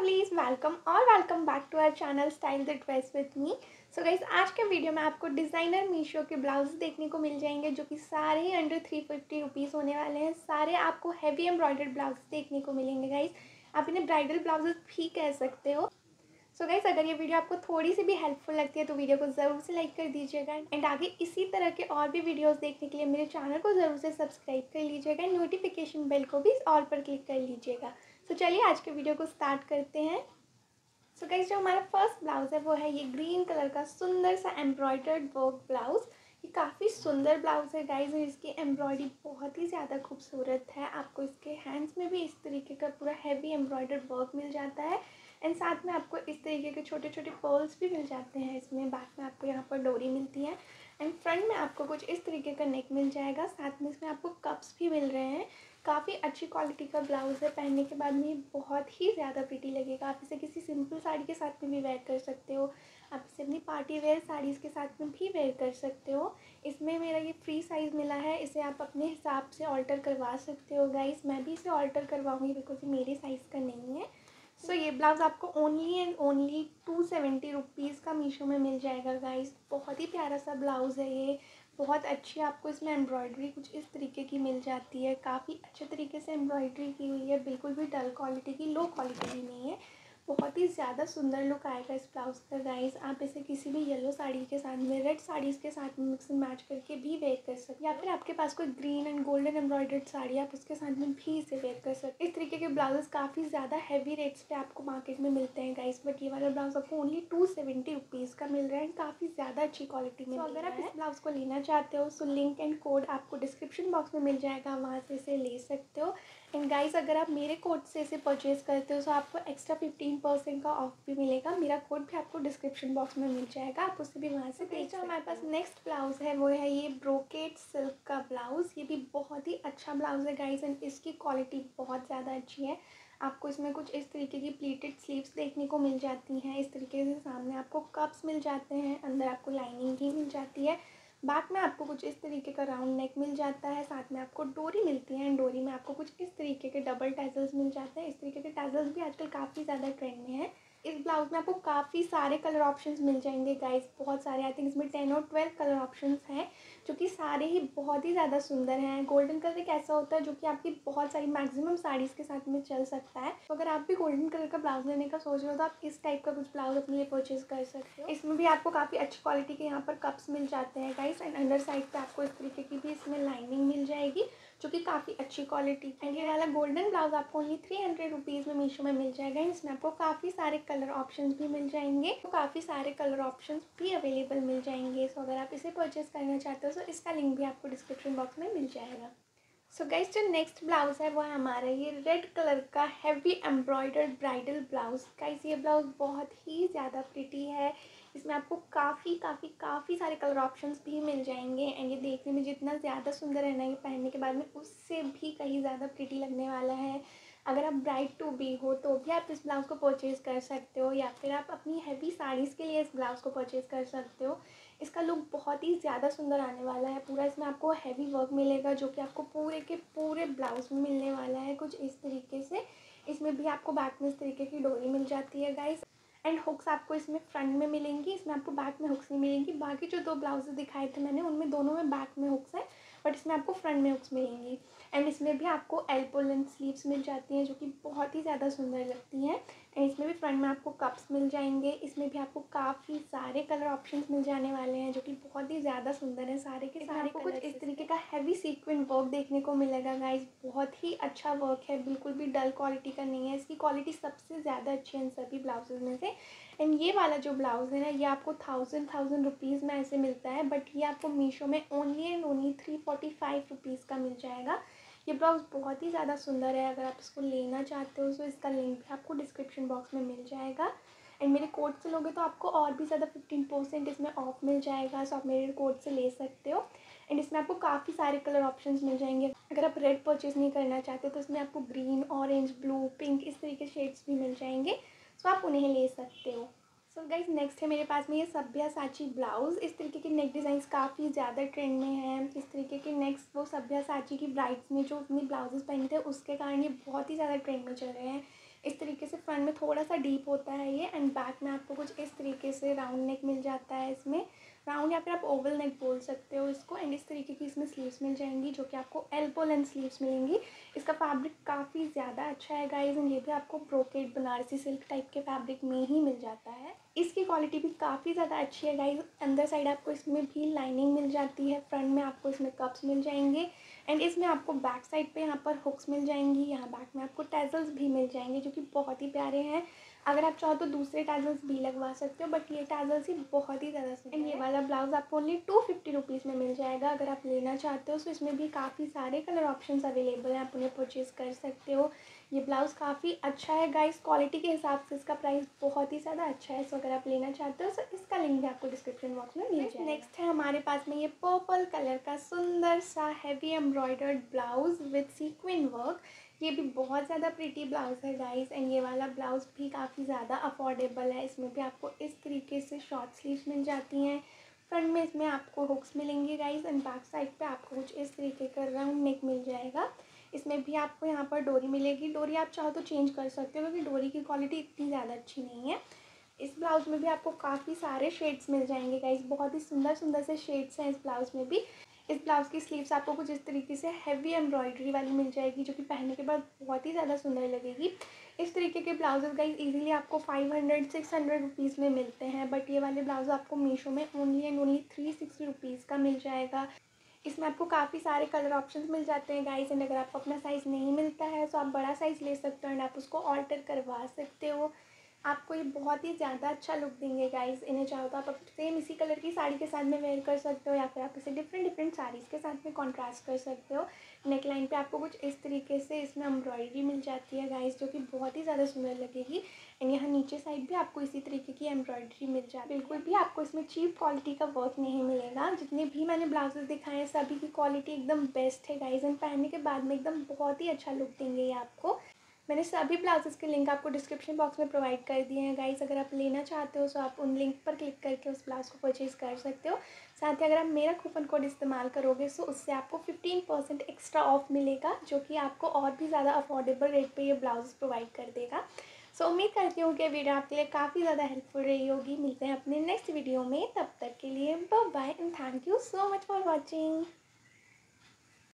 Lovelies, welcome back to our channel style the dress with me. So guys, आज के video में आपको designer Meesho के ब्लाउज देखने को मिल जाएंगे जो कि सारे ही अंडर 350 रुपीज़ होने वाले हैं। सारे आपको हैवी एम्ब्रॉयडर्ड ब्लाउज देखने को मिलेंगे गाइस। आप इन्हें ब्राइडल ब्लाउजेस भी कह सकते हो। सो गाइस, अगर ये वीडियो आपको थोड़ी सी भी हेल्पफुल लगती है तो वीडियो को ज़रूर से लाइक कर दीजिएगा एंड आगे इसी तरह के और भी वीडियोस देखने के लिए मेरे चैनल को ज़रूर से सब्सक्राइब कर लीजिएगा एंड नोटिफिकेशन बेल को भी ऑल पर क्लिक कर लीजिएगा। सो चलिए आज के वीडियो को स्टार्ट करते हैं। सो गाइस, जो हमारा फर्स्ट ब्लाउज़ है वो है ये ग्रीन कलर का सुंदर सा एम्ब्रॉयडर्ड वर्क ब्लाउज़। ये काफ़ी सुंदर ब्लाउज़ है गाइस और इसकी एम्ब्रॉयडरी बहुत ही ज़्यादा खूबसूरत है। आपको इसके हैंड्स में भी इस तरीके का पूरा हैवी एम्ब्रॉयडर्ड वर्क मिल जाता है एंड साथ में आपको इस तरीके के छोटे छोटे पर्ल्स भी मिल जाते हैं। इसमें बैक में आपको यहाँ पर डोरी मिलती है एंड फ्रंट में आपको कुछ इस तरीके का नेक मिल जाएगा। साथ में इसमें आपको कप्स भी मिल रहे हैं। काफ़ी अच्छी क्वालिटी का ब्लाउज़ है, पहनने के बाद में बहुत ही ज़्यादा प्रिटी लगेगा। आप इसे किसी सिंपल साड़ी के साथ में भी वेयर कर सकते हो। आप इसे अपनी पार्टी वेयर साड़ीज़ के साथ में भी वेयर कर सकते हो। इसमें मेरा ये फ्री साइज़ मिला है, इसे आप अपने हिसाब से ऑल्टर करवा सकते हो गाइस। मैं भी इसे ऑल्टर करवाऊँगी बिकॉज ये मेरे साइज़ का नहीं है। सो ये ब्लाउज़ आपको ओनली एंड ओनली 270 रुपीज़ का मीशो में मिल जाएगा गाइस। बहुत ही प्यारा सा ब्लाउज़ है ये, बहुत अच्छी आपको इसमें एम्ब्रॉयडरी कुछ इस तरीके की मिल जाती है। काफ़ी अच्छे तरीके से एम्ब्रॉयडरी की हुई है, बिल्कुल भी डल क्वालिटी की, लो क्वालिटी की नहीं है। बहुत ही ज़्यादा सुंदर लुक आएगा इस ब्लाउज़ का गाइस। आप इसे किसी भी येलो साड़ी के साथ में, रेड साड़ीज़ के साथ में मिक्स एंड मैच करके भी वेयर कर सकते हैं, या फिर आपके पास कोई green and golden embroidered sari आप उसके साथ में भी इसे वेयर कर सकते हैं। इस तरीके के ब्लाउजेस काफ़ी ज़्यादा हैवी रेट्स पे आपको मार्केट में मिलते हैं गाइस, बट ये वाला ब्लाउज आपको ओनली 270 रुपीज़ का मिल रहा है। काफ़ी ज़्यादा अच्छी क्वालिटी में। अगर आप इस ब्लाउज को लेना चाहते हो सो लिंक एंड कोड आपको डिस्क्रिप्शन बॉक्स में मिल जाएगा, वहाँ से इसे ले सकते हो। एंड गाइस, अगर आप मेरे कोड से इसे परचेज़ करते हो तो आपको एक्स्ट्रा 15% का ऑफ भी मिलेगा। मेरा कोड भी आपको डिस्क्रिप्शन बॉक्स में मिल जाएगा, आप उसे भी वहाँ से देख। जो हमारे पास नेक्स्ट ब्लाउज़ है वो है ये ब्रोकेट सिल्क का ब्लाउज़। ये भी बहुत ही अच्छा ब्लाउज़ है गाइस एंड इसकी क्वालिटी बहुत ज़्यादा अच्छी है। आपको इसमें कुछ इस तरीके की प्लीटेड स्लीव्स देखने को मिल जाती हैं। इस तरीके से सामने आपको कप्स मिल जाते हैं, अंदर आपको लाइनिंग भी मिल जाती है। बैक में आपको कुछ इस तरीके का राउंड नेक मिल जाता है। साथ में आपको डोरी मिलती है एंड डोरी में आपको कुछ इस तरीके के डबल टैजल्स मिल जाते हैं। इस तरीके के टैजल्स भी आजकल काफ़ी ज़्यादा ट्रेंड में है। इस ब्लाउज में आपको काफ़ी सारे कलर ऑप्शंस मिल जाएंगे गाइस, बहुत सारे। आई थिंक इसमें 10 और 12 कलर ऑप्शंस हैं जो कि सारे ही बहुत ही ज़्यादा सुंदर हैं। गोल्डन कलर एक ऐसा होता है जो कि आपकी बहुत सारी मैक्सिमम साड़ीज़ के साथ में चल सकता है। तो अगर आप भी गोल्डन कलर का ब्लाउज लेने का सोच रहे हो तो आप इस टाइप का कुछ ब्लाउज अपने लिए परचेज कर सकते हो। इसमें भी आपको काफ़ी अच्छी क्वालिटी के यहाँ पर कप्स मिल जाते हैं गाइस एंड अंडर साइड पे आपको इस तरीके की भी इसमें लाइनिंग मिल जाएगी जो कि काफ़ी अच्छी क्वालिटी। एंड ये वाला गोल्डन ब्लाउज आपको ओनली 300 रुपीज़ में मीशो में मिल जाएगा। इसमें आपको काफ़ी सारे कलर ऑप्शंस भी मिल जाएंगे, तो काफ़ी सारे कलर ऑप्शंस भी अवेलेबल मिल जाएंगे। सो अगर आप इसे परचेज करना चाहते हो तो इसका लिंक भी आपको डिस्क्रिप्शन बॉक्स में मिल जाएगा। सो गाइस, जो नेक्स्ट ब्लाउज़ है वो है हमारा ये रेड कलर का heavy embroidered bridal blouse. Guys, ये ब्लाउज़ बहुत ही ज़्यादा प्रिटी है। इसमें आपको काफ़ी सारे कलर ऑप्शंस भी मिल जाएंगे एंड ये देखने में जितना ज़्यादा सुंदर है ना, ये पहनने के बाद में उससे भी कहीं ज़्यादा प्रिटी लगने वाला है। अगर आप ब्राइड टू बी हो तो भी आप इस ब्लाउज़ को परचेज़ कर सकते हो, या फिर आप अपनी हैवी साड़ीज़ के लिए इस ब्लाउज़ को परचेज़ कर सकते हो। इसका लुक बहुत ही ज़्यादा सुंदर आने वाला है। पूरा इसमें आपको हैवी वर्क मिलेगा जो कि आपको पूरे के पूरे ब्लाउज़ में मिलने वाला है कुछ इस तरीके से। इसमें भी आपको बैक में इस तरीके की डोरी मिल जाती है गाइस एंड हुक्स आपको इसमें फ्रंट में मिलेंगी। इसमें आपको बैक में हुक्स नहीं मिलेंगी। बाकी जो दो ब्लाउजेस दिखाए थे मैंने उनमें दोनों में बैक में हुक्स है, बट इसमें आपको फ्रंट में हुक्स मिलेंगी। एंड इसमें भी आपको एल्बो लेंथ स्लीव्स मिल जाती हैं जो कि बहुत ही ज़्यादा सुंदर लगती हैं। एंड इसमें भी फ्रंट में आपको कप्स मिल जाएंगे। इसमें भी आपको काफ़ी सारे कलर ऑप्शंस मिल जाने वाले हैं जो कि बहुत ही ज़्यादा सुंदर है सारे के सारे। आपको कुछ इस तरीके का हैवी सीक्वेंट वर्क देखने को मिलेगा गाइस। बहुत ही अच्छा वर्क है, बिल्कुल भी डल क्वालिटी का नहीं है। इसकी क्वालिटी सबसे ज़्यादा अच्छी है इन सभी ब्लाउजेज में से। एंड ये वाला जो ब्लाउज़ है ना, ये आपको 1000 रुपीज़ में ऐसे मिलता है, बट ये आपको मीशो में ओनली एंड ओनली 345 रुपीज़ का मिल जाएगा। ये ब्लाउज़ बहुत ही ज़्यादा सुंदर है। अगर आप इसको लेना चाहते हो तो इसका लिंक भी आपको डिस्क्रिप्शन बॉक्स में मिल जाएगा एंड मेरे कोड से लोगे तो आपको और भी ज़्यादा 15% इसमें ऑफ मिल जाएगा। सो आप मेरे कोड से ले सकते हो एंड इसमें आपको काफ़ी सारे कलर ऑप्शंस मिल जाएंगे। अगर आप रेड परचेज़ नहीं करना चाहते तो इसमें आपको ग्रीन, ऑरेंज, ब्लू, पिंक इस तरीके शेड्स भी मिल जाएंगे, सो आप उन्हें ले सकते हो। सो गाइज, नेक्स्ट है मेरे पास में ये सभ्यासाची ब्लाउज़। इस तरीके के नेक डिज़ाइंस काफ़ी ज़्यादा ट्रेंड में हैं। इस तरीके के नेक्स्ट वो सभ्यासाची की ब्राइड्स ने जो अपनी ब्लाउजेस पहनते हैं उसके कारण ये बहुत ही ज़्यादा ट्रेंड में चल रहे हैं। इस तरीके से फ्रंट में थोड़ा सा डीप होता है ये, एंड बैक में आपको कुछ इस तरीके से राउंड नेक मिल जाता है। इसमें राउंड या फिर आप ओवल नेक बोल सकते हो इसको। एंड इस तरीके की इसमें स्लीव्स मिल जाएंगी जो कि आपको एल्बो लेंथ स्लीव्स मिलेंगी। इसका फैब्रिक काफ़ी ज़्यादा अच्छा है गाइज, एंड ये भी आपको ब्रोकेड बनारसी सिल्क टाइप के फैब्रिक में ही मिल जाता है। इसकी क्वालिटी भी काफ़ी ज़्यादा अच्छी है गाइज। अंदर साइड आपको इसमें भी लाइनिंग मिल जाती है, फ्रंट में आपको इसमें कप्स मिल जाएंगे, एंड इसमें आपको बैक साइड पे यहाँ पर हुक्स मिल जाएंगी। यहाँ बैक में आपको टैजल्स भी मिल जाएंगे जो कि बहुत ही प्यारे हैं। अगर आप चाहो तो दूसरे टैजल्स भी लगवा सकते हो, बट ये टैजल्स ही बहुत ही ज़्यादा सुंदर है। एंड ये वाला ब्लाउज़ आपको ओनली 250 रुपीज़ में मिल जाएगा अगर आप लेना चाहते हो। सो इसमें भी काफ़ी सारे कलर ऑप्शंस अवेलेबल हैं, आप उन्हें परचेज़ कर सकते हो। ये ब्लाउज़ काफ़ी अच्छा है गाइस, क्वालिटी के हिसाब से इसका प्राइस बहुत ही ज़्यादा अच्छा है। सो अगर आप लेना चाहते हो तो इसका लिंक भी आपको डिस्क्रिप्शन बॉक्स में मिल जाएगा। नेक्स्ट है हमारे पास में ये पर्पल कलर का सुंदर सा heavy embroidered blouse with sequence work. ये भी बहुत ज़्यादा प्रीटी ब्लाउज़ है गाइस, एंड ये वाला ब्लाउज़ भी काफ़ी ज़्यादा अफोर्डेबल है। इसमें भी आपको इस तरीके से शॉर्ट स्लीव्स मिल जाती हैं, फ्रंट में इसमें आपको हुक्स मिलेंगे गाइस, एंड बैक साइड पे आपको कुछ इस तरीके का राउंड नेक मिल जाएगा। इसमें भी आपको यहाँ पर डोरी मिलेगी। डोरी आप चाहो तो चेंज कर सकते हो क्योंकि डोरी की क्वालिटी इतनी ज़्यादा अच्छी नहीं है। इस ब्लाउज़ में भी आपको काफ़ी सारे शेड्स मिल जाएंगे गाइस, बहुत ही सुंदर सुंदर से शेड्स हैं इस ब्लाउज़ में भी। इस ब्लाउज़ की स्लीव्स आपको कुछ इस तरीके से हैवी एम्ब्रॉयडरी वाली मिल जाएगी जो कि पहनने के बाद बहुत ही ज़्यादा सुंदर लगेगी। इस तरीके के ब्लाउजेस गाइस इजीली आपको 500-600 रुपीज़ में मिलते हैं, बट ये वाले ब्लाउज आपको मीशो में ओनली एंड ओनली 360 रुपीज़ का मिल जाएगा। इसमें आपको काफ़ी सारे कलर ऑप्शंस मिल जाते हैं गाइस, एंड अगर आपको अपना साइज़ नहीं मिलता है तो आप बड़ा साइज़ ले सकते हो एंड आप उसको ऑल्टर करवा सकते हो। आपको ये बहुत ही ज़्यादा अच्छा लुक देंगे गाइस। इन्हें चाहो तो आप सेम इसी कलर की साड़ी के साथ में वेयर कर सकते हो, या फिर आप इसे डिफरेंट साड़ीज़ के साथ में कॉन्ट्रास्ट कर सकते हो। नेक लाइन पे आपको कुछ इस तरीके से इसमें एम्ब्रॉयडरी मिल जाती है गाइस जो कि बहुत ही ज़्यादा सुंदर लगेगी। एंड यहाँ नीचे साइड भी आपको इसी तरीके की एम्ब्रॉयडरी मिल जाती है। बिल्कुल भी आपको इसमें चीप क्वालिटी का वर्क नहीं मिलेगा। जितने भी मैंने ब्लाउजेस दिखाए हैं सभी की क्वालिटी एकदम बेस्ट है गाइस, एंड पहनने के बाद में एकदम बहुत ही अच्छा लुक देंगे ये आपको। मैंने सभी ब्लाउजेस के लिंक आपको डिस्क्रिप्शन बॉक्स में प्रोवाइड कर दिए हैं गाइस। अगर आप लेना चाहते हो तो आप उन लिंक पर क्लिक करके उस ब्लाउज़ को परचेज़ कर सकते हो। साथ ही अगर आप मेरा कूपन कोड इस्तेमाल करोगे तो उससे आपको 15% एक्स्ट्रा ऑफ मिलेगा जो कि आपको और भी ज़्यादा अफोर्डेबल रेट पे ये ब्लाउज प्रोवाइड कर देगा। सो उम्मीद करती हूँ कि वीडियो आपके लिए काफ़ी ज़्यादा हेल्पफुल रही होगी। मिलते हैं अपने नेक्स्ट वीडियो में, तब तक के लिए bye bye and thank you so much for watching.